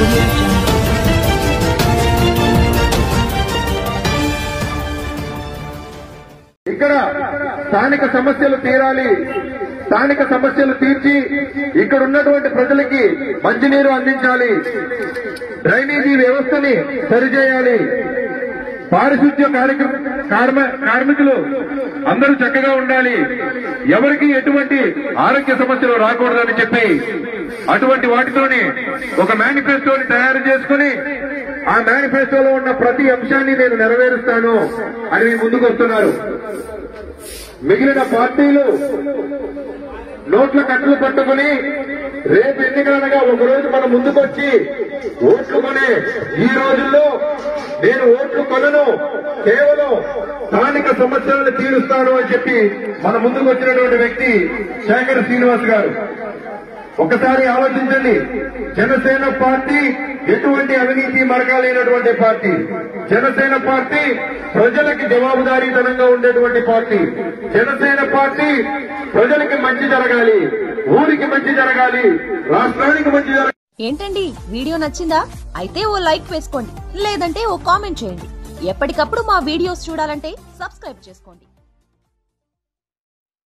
Audio Jungle. ఇక్కడ స్థానిక సమస్యలు తీరాలి, స్థానిక సమస్యలు తీర్చి ఇక్కడ ఉన్నటువంటి ప్రజలకి మంచినీరు అందించాలి, డ్రైనేజీ వ్యవస్థని సరిచేయాలి, పారిశుద్ధ్య కార్మికులు అందరూ చక్కగా ఉండాలి, ఎవరికి ఎటువంటి ఆరోగ్య సమస్యలు రాకూడదని చెప్పి అటువంటి వాటితోని ఒక మేనిఫెస్టోని తయారు చేసుకుని ఆ మేనిఫెస్టోలో ఉన్న ప్రతి అంశాన్ని నేను నెరవేరుస్తాను అని ముందుకు వస్తున్నారు. మిగిలిన పార్టీలు నోట్ల కట్టలు పట్టుకుని రేపు ఎన్నికలనగా ఒకరోజు మన ముందుకొచ్చి ఓట్లు కొనే ఈ రోజుల్లో నేను ఓట్లు కొనను, కేవలం స్థానిక సమస్యలను తీరుస్తాను అని చెప్పి మన ముందుకు వచ్చినటువంటి వ్యక్తి శేఖర్ శ్రీనివాస్ గారు. ఒకసారి ఆలోచించండి, జనసేన పార్టీ ఎటువంటి అవినీతి మరకాలైనటువంటి పార్టీ, జనసేన పార్టీ ప్రజలకి జవాబుదారీతనంగా ఉండేటువంటి పార్టీ, జనసేన పార్టీ ప్రజలకి మంచి జరగాలి, ఊరికి మంచి జరగాలి, రాష్ట్రానికి మంచి జరగాలి. ఏంటండి వీడియో నచ్చిందా? అయితే ఓ లైక్ వేసుకోండి, లేదంటే ఓ కామెంట్ చేయండి. ఎప్పటికప్పుడు మా వీడియోస్ చూడాలంటే సబ్స్క్రైబ్ చేసుకోండి.